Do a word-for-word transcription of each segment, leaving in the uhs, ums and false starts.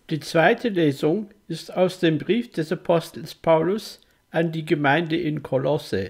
Die zweite Lesung ist aus dem Brief des Apostels Paulus an die Gemeinde in Kolosse.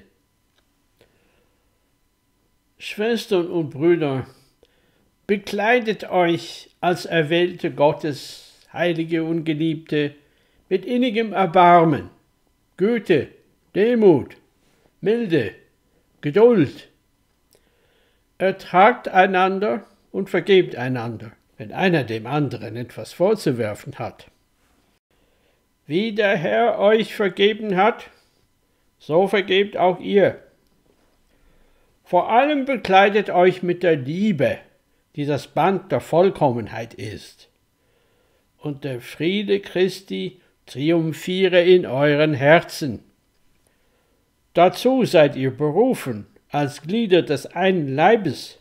Schwestern und Brüder, bekleidet euch als Erwählte Gottes, Heilige und Geliebte, mit innigem Erbarmen, Güte, Demut, Milde, Geduld. Ertragt einander und vergebt einander, wenn einer dem anderen etwas vorzuwerfen hat. Wie der Herr euch vergeben hat, so vergebt auch ihr. Vor allem bekleidet euch mit der Liebe, die das Band der Vollkommenheit ist. Und der Friede Christi triumphiere in euren Herzen. Dazu seid ihr berufen, als Glieder des einen Leibes.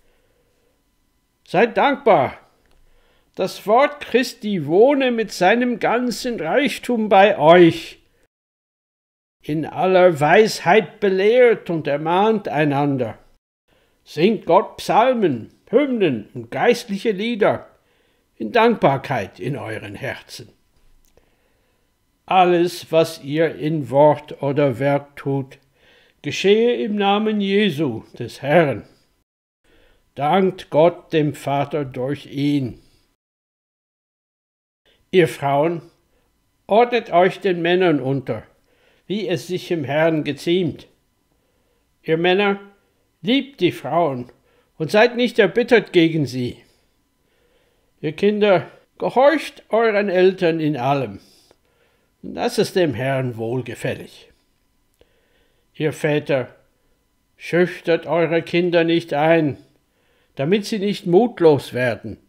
Seid dankbar. Das Wort Christi wohne mit seinem ganzen Reichtum bei euch. In aller Weisheit belehrt und ermahnt einander. Singt Gott Psalmen, Hymnen und geistliche Lieder in Dankbarkeit in euren Herzen. Alles, was ihr in Wort oder Werk tut, geschehe im Namen Jesu, des Herrn. Dankt Gott dem Vater durch ihn. Ihr Frauen, ordnet euch den Männern unter, wie es sich im Herrn geziemt. Ihr Männer, liebt die Frauen und seid nicht erbittert gegen sie. Ihr Kinder, gehorcht euren Eltern in allem. Das ist dem Herrn wohlgefällig. Ihr Väter, schüchtert eure Kinder nicht ein, damit sie nicht mutlos werden